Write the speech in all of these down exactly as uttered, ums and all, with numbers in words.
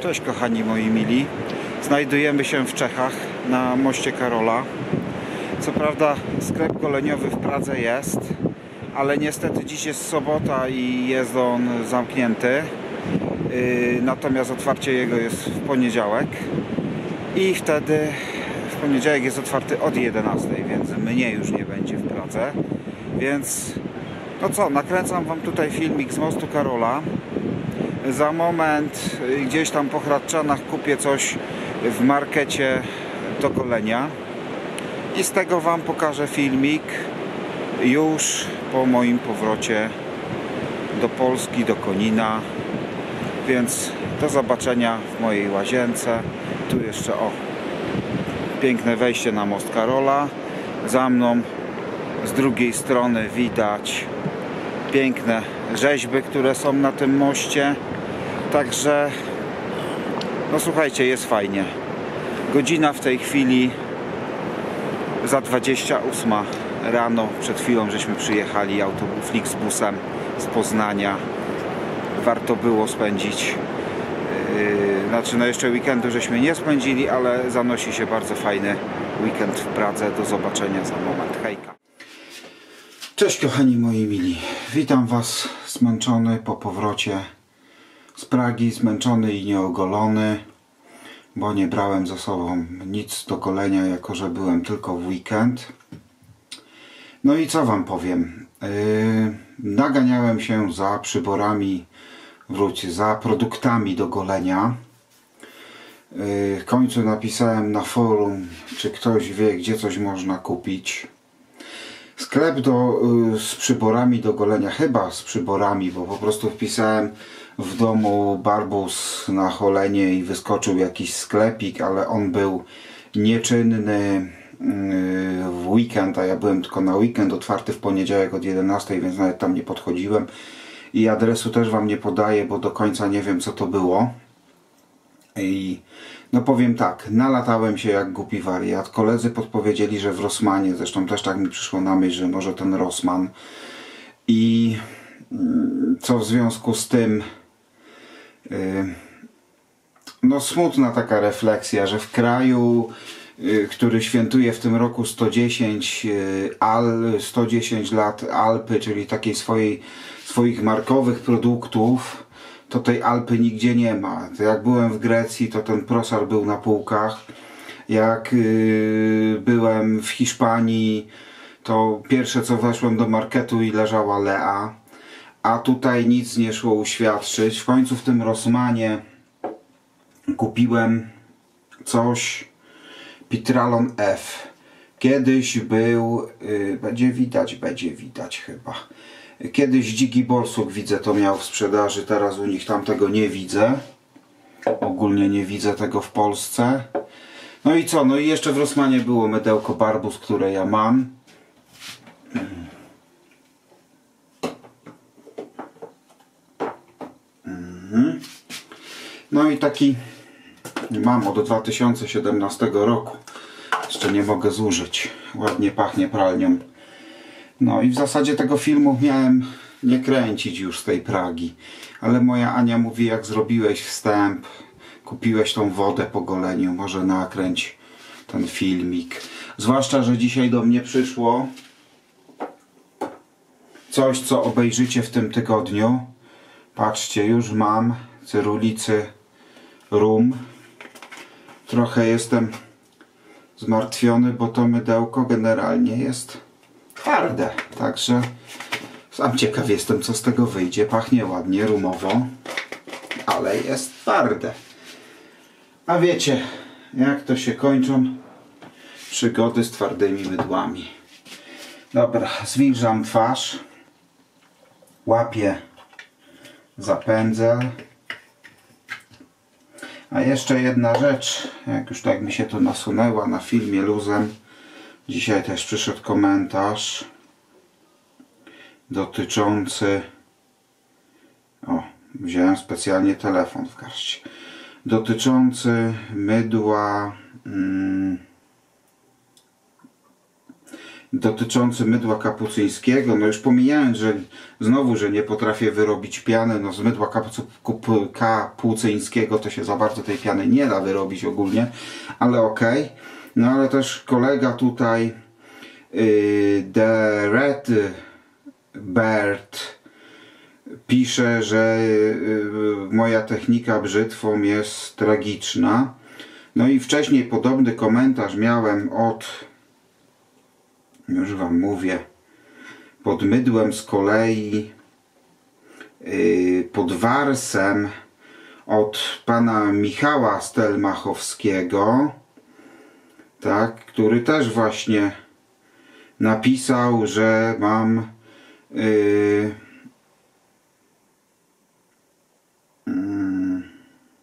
Cześć kochani moi mili. Znajdujemy się w Czechach na moście Karola. Co prawda sklep goleniowy w Pradze jest, ale niestety dziś jest sobota i jest on zamknięty. Natomiast otwarcie jego jest w poniedziałek i wtedy w poniedziałek jest otwarty od jedenastej, więc mnie już nie będzie w Pradze. Więc no co, nakręcam wam tutaj filmik z mostu Karola. Za moment gdzieś tam po Hradczanach kupię coś w markecie do golenia i z tego wam pokażę filmik już po moim powrocie do Polski, do Konina. Więc do zobaczenia w mojej łazience. Tu jeszcze o, piękne wejście na most Karola. Za mną z drugiej strony widać piękne rzeźby, które są na tym moście. Także no słuchajcie, jest fajnie. Godzina w tej chwili za dwadzieścia ósma rano. Przed chwilą żeśmy przyjechali autobus Flixbusem z Poznania. Warto było spędzić yy, znaczy no jeszcze weekendu żeśmy nie spędzili, ale zanosi się bardzo fajny weekend w Pradze. Do zobaczenia za moment. Hejka. Cześć kochani moi mili. Witam was zmęczony po powrocie z Pragi, zmęczony i nieogolony, bo nie brałem ze sobą nic do golenia, jako że byłem tylko w weekend. No i co wam powiem, yy, naganiałem się za przyborami, wróć, za produktami do golenia. Yy, w końcu napisałem na forum, czy ktoś wie, gdzie coś można kupić. Sklep do, yy, z przyborami do golenia, chyba z przyborami, bo po prostu wpisałem w domu barbus na golenie i wyskoczył jakiś sklepik, ale on był nieczynny w weekend, a ja byłem tylko na weekend, otwarty w poniedziałek od jedenastej, więc nawet tam nie podchodziłem i adresu też wam nie podaję, bo do końca nie wiem, co to było. I no powiem tak, nalatałem się jak głupi wariat. Koledzy podpowiedzieli, że w Rossmanie, zresztą też tak mi przyszło na myśl, że może ten Rossmann, i co w związku z tym no smutna taka refleksja, że w kraju, który świętuje w tym roku sto dziesięć, Al, sto dziesięć lat Alpy, czyli takiej swojej, swoich markowych produktów, to tej Alpy nigdzie nie ma. To jak byłem w Grecji, to ten Prosar był na półkach. Jak yy, byłem w Hiszpanii, to pierwsze co weszłem do marketu i leżała Lea. A tutaj nic nie szło uświadczyć. W końcu w tym Rossmanie kupiłem coś, Pitralon F. Kiedyś był, yy, będzie widać, będzie widać chyba. Kiedyś Dziki Borsuk, widzę, to miał w sprzedaży, teraz u nich tam tego nie widzę. Ogólnie nie widzę tego w Polsce. No i co? No i jeszcze w Rossmanie było mydełko Barbus, które ja mam. Mhm. No i taki mam od dwa tysiące siedemnastego roku. Jeszcze nie mogę zużyć. Ładnie pachnie pralnią. No i w zasadzie tego filmu miałem nie kręcić już z tej Pragi. Ale moja Ania mówi, jak zrobiłeś wstęp, kupiłeś tą wodę po goleniu, może nakręć ten filmik. Zwłaszcza, że dzisiaj do mnie przyszło coś, co obejrzycie w tym tygodniu. Patrzcie, już mam Cyrulicy Rum. Trochę jestem zmartwiony, bo to mydełko generalnie jest twarde. Także sam ciekaw jestem, co z tego wyjdzie. Pachnie ładnie, rumowo, ale jest twarde. A wiecie, jak to się kończą przygody z twardymi mydłami. Dobra, zwilżam twarz. Łapię za pędzel. A jeszcze jedna rzecz, jak już tak mi się to nasunęła na filmie luzem, dzisiaj też przyszedł komentarz dotyczący, o, wziąłem specjalnie telefon w garści, dotyczący mydła, hmm, dotyczący mydła kapucyńskiego. No już pomijając, że znowu, że nie potrafię wyrobić piany, no z mydła kapucy, kapucyńskiego to się za bardzo tej piany nie da wyrobić ogólnie, ale okej. Okay. No ale też kolega tutaj yy, The Red Bird pisze, że yy, moja technika brzytwą jest tragiczna. No i wcześniej podobny komentarz miałem od, już wam mówię, pod mydłem z kolei, yy, pod warsem od pana Michała Stelmachowskiego, tak, który też właśnie napisał, że mam yy, yy,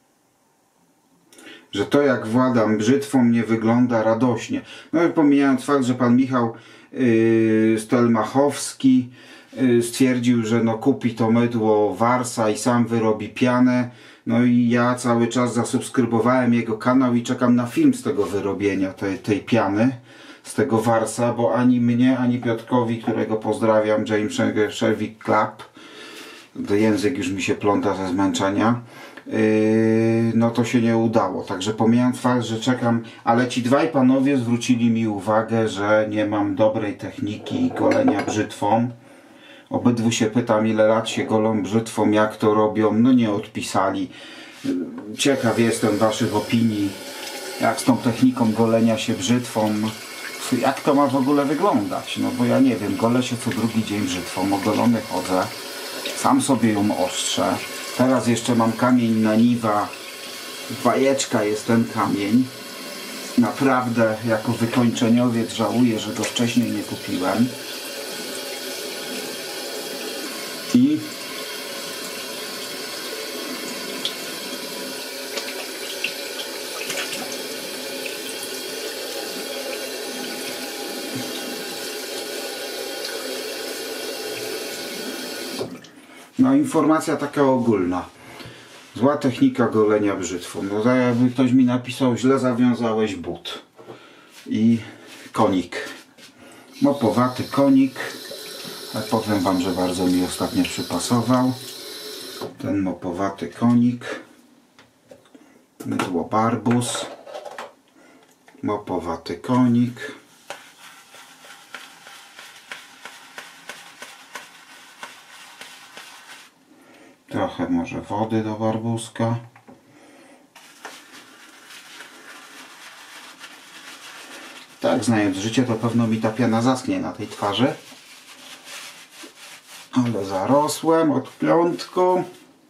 że to, jak władam brzytwą, nie wygląda radośnie. No i pomijając fakt, że pan Michał yy, Stelmachowski yy, stwierdził, że no kupi to mydło Warsa i sam wyrobi pianę. No i ja cały czas zasubskrybowałem jego kanał i czekam na film z tego wyrobienia tej, tej piany, z tego Warsa, bo ani mnie, ani Piotrkowi, którego pozdrawiam, James Sherwick Club, to język już mi się pląta ze zmęczenia, yy, no to się nie udało. Także pomijając fakt, że czekam, ale ci dwaj panowie zwrócili mi uwagę, że nie mam dobrej techniki golenia brzytwą. Obydwu się pytam, ile lat się golą brzytwą, jak to robią. No nie odpisali. Ciekaw jestem waszych opinii, jak z tą techniką golenia się brzytwą, jak to ma w ogóle wyglądać. No bo ja nie wiem, golę się co drugi dzień brzytwą, ogolony chodzę, sam sobie ją ostrzę. Teraz jeszcze mam kamień na niwa, bajeczka jest ten kamień. Naprawdę jako wykończeniowiec żałuję, że go wcześniej nie kupiłem. I no, informacja taka ogólna. Zła technika golenia brzytwą. No tak jakby ktoś mi napisał, źle zawiązałeś but. I konik. Mopowaty konik. Ale powiem wam, że bardzo mi ostatnio przypasował. Ten mopowaty konik. Mydło Barbus. Mopowaty konik. Trochę może wody do barbuska. Tak, znając życie, to pewno mi ta piana zaschnie na tej twarzy. Ale zarosłem od piątku.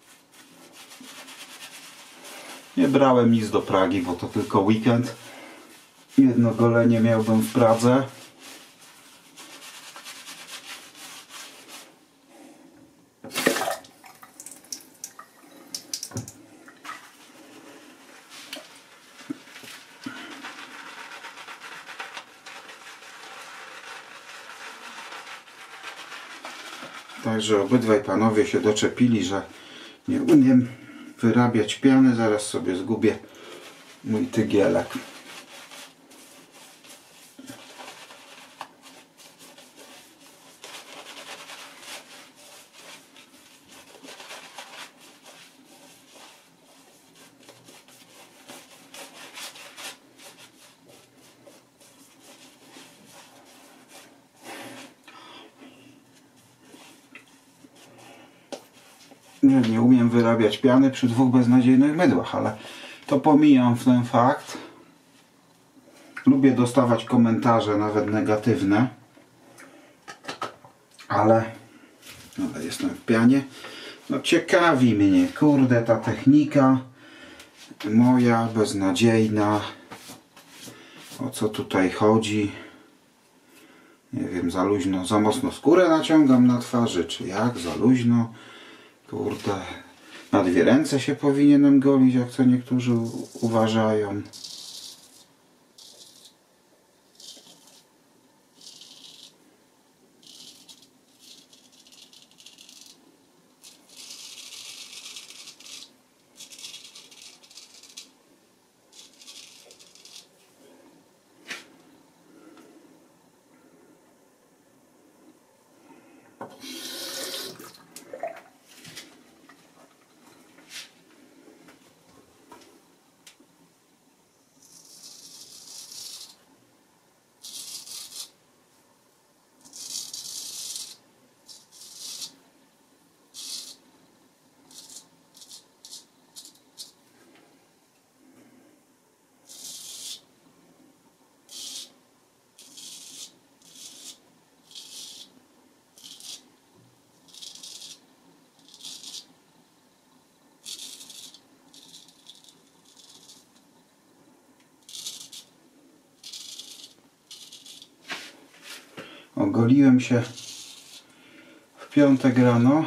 Nie brałem nic do Pragi, bo to tylko weekend. Jedno golenie miałbym w Pradze. Także obydwaj panowie się doczepili, że nie umiem wyrabiać piany. Zaraz sobie zgubię mój tygielek. Że nie umiem wyrabiać piany przy dwóch beznadziejnych mydłach, ale to pomijam w ten fakt. Lubię dostawać komentarze, nawet negatywne, ale, ale jestem w pianie. No ciekawi mnie, kurde, ta technika moja beznadziejna. O co tutaj chodzi? Nie wiem, za luźno, za mocno skórę naciągam na twarzy, czy jak? Za luźno. Kurde, na dwie ręce się powinienem golić, jak co niektórzy uważają. Ogoliłem się w piątek rano.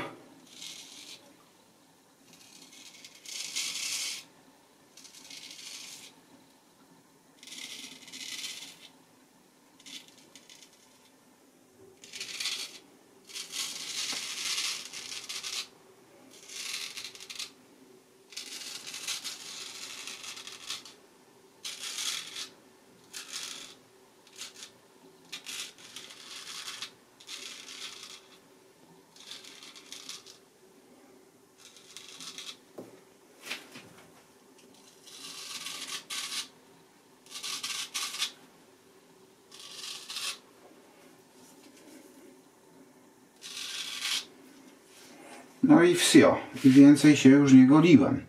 No i wsio. I więcej się już nie goliłem.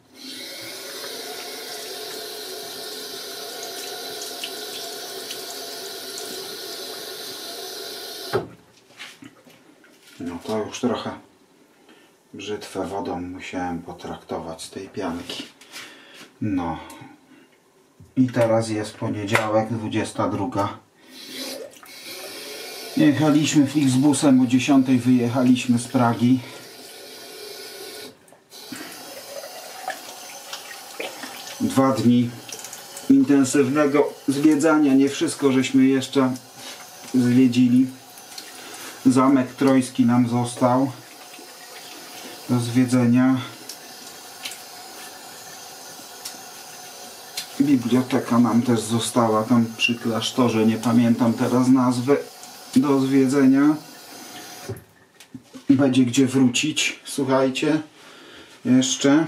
No to już trochę brzytwę wodą musiałem potraktować z tej pianki. No. I teraz jest poniedziałek, dwudziesta druga. Jechaliśmy Flixbusem, o dziesiątej wyjechaliśmy z Pragi. Dwa dni intensywnego zwiedzania. Nie wszystko żeśmy jeszcze zwiedzili. Zamek Trojski nam został do zwiedzenia. Biblioteka nam też została tam przy klasztorze. Nie pamiętam teraz nazwy, do zwiedzenia. Będzie gdzie wrócić. Słuchajcie, jeszcze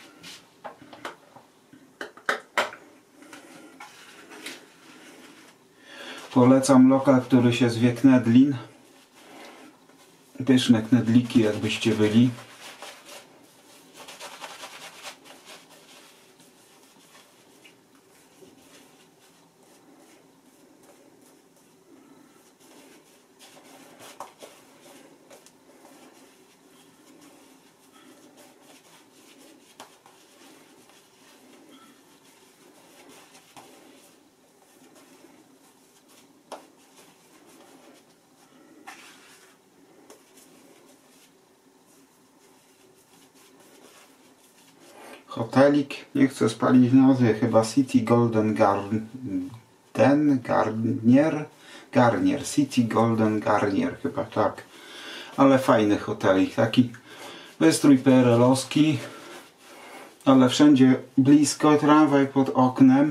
polecam lokal, który się zwie Knedlin. Pyszne knedliki, jakbyście byli. Hotelik, nie chcę spalić nazwy, chyba City Golden Garden, Garnier, Garnier, City Golden Garnier, chyba tak. Ale fajny hotelik, taki wystrój P R L-owski, ale wszędzie blisko, tramwaj pod oknem.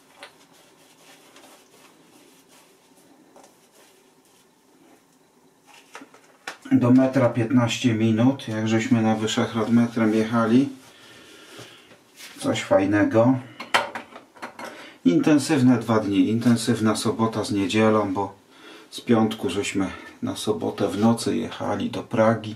Do metra piętnaście minut, jak żeśmy na Wyszehrad metrem jechali. Coś fajnego. Intensywne dwa dni. Intensywna sobota z niedzielą, bo z piątku żeśmy na sobotę w nocy jechali do Pragi.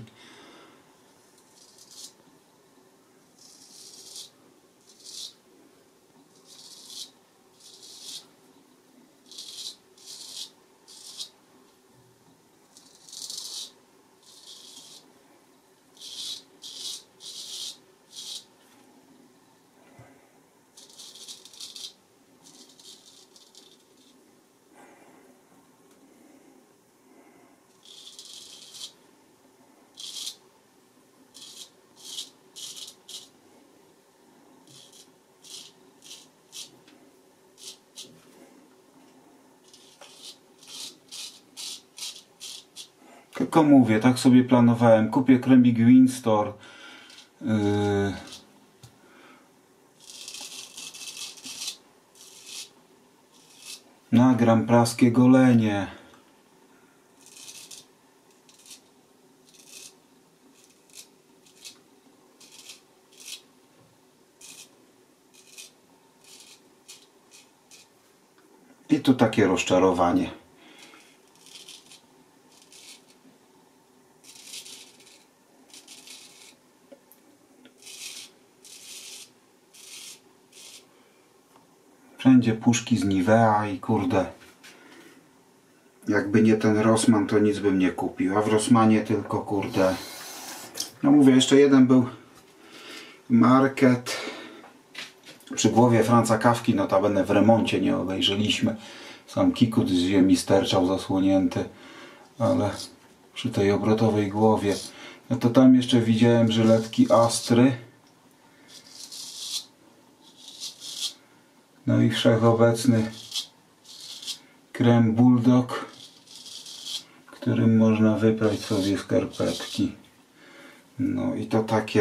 Tylko mówię, tak sobie planowałem. Kupię kremik Windsor. Yy... Nagram praskie golenie. I tu takie rozczarowanie. Wszędzie puszki z Nivea i kurde, jakby nie ten Rossmann, to nic bym nie kupił, a w Rossmanie tylko kurde, no mówię, jeszcze jeden był market przy głowie Franca Kawki, notabene w remoncie, nie obejrzeliśmy, sam kikut z ziemi sterczał zasłonięty, ale przy tej obrotowej głowie. No to tam jeszcze widziałem żyletki Astry. No i wszechobecny krem Bulldog, którym można wyprać sobie skarpetki. No i to takie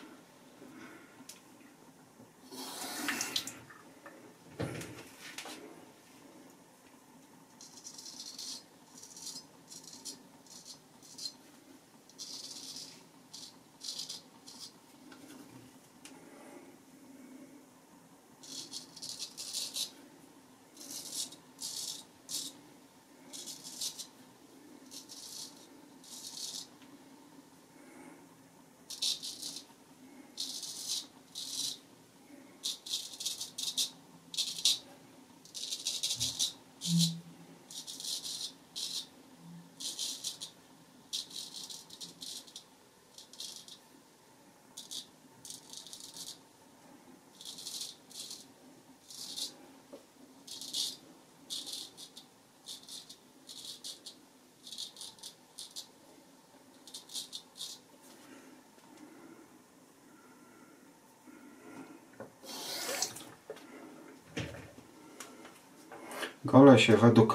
gole się według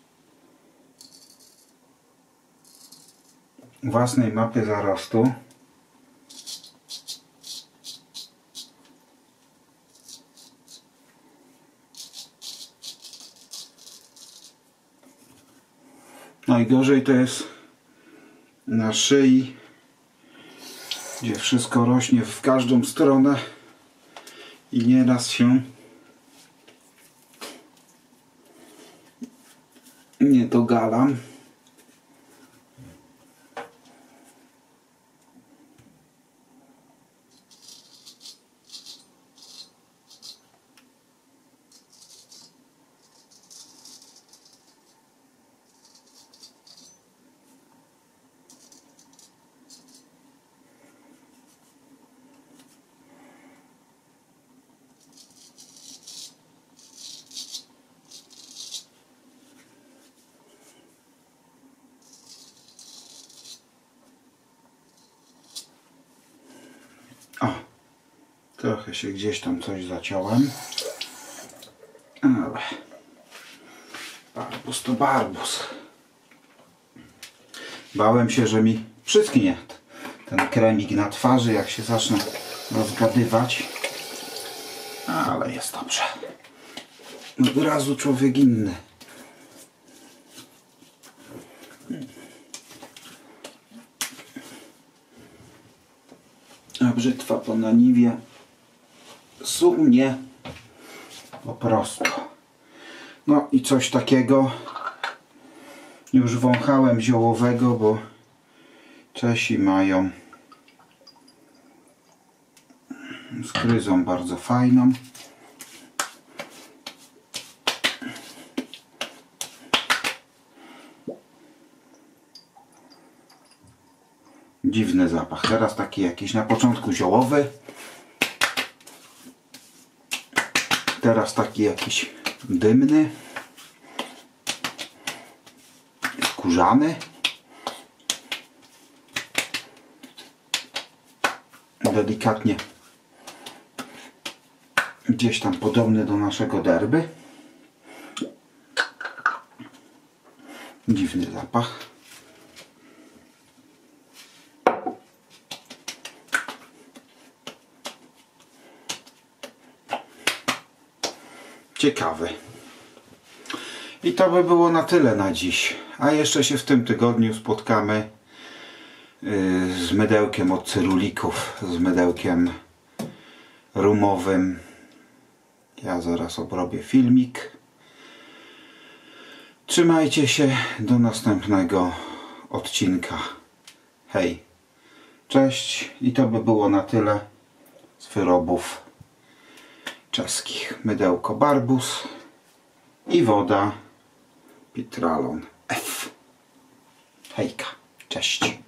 własnej mapy zarostu. Najgorzej to jest na szyi, gdzie wszystko rośnie w każdą stronę i nieraz się nie dogalam. O, trochę się gdzieś tam coś zaciąłem, ale barbus to barbus. Bałem się, że mi przysknie ten kremik na twarzy, jak się zacznę rozgadywać, ale jest dobrze. Od razu człowiek inny. A brzytwa po naniwie sumnie po prostu. No i coś takiego już wąchałem ziołowego, bo Czesi mają z kryzą bardzo fajną. Dziwny zapach. Teraz taki jakiś na początku ziołowy. Teraz taki jakiś dymny. Skórzany. Delikatnie gdzieś tam podobny do naszego derby. Dziwny zapach. Ciekawy. I to by było na tyle na dziś. A jeszcze się w tym tygodniu spotkamy z mydełkiem od Cyrulików, z mydełkiem rumowym. Ja zaraz obrobię filmik. Trzymajcie się, do następnego odcinka. Hej, cześć. I to by było na tyle z wyrobów czeskich. Mydełko Barbus i woda Pitralon F. Hejka, cześć.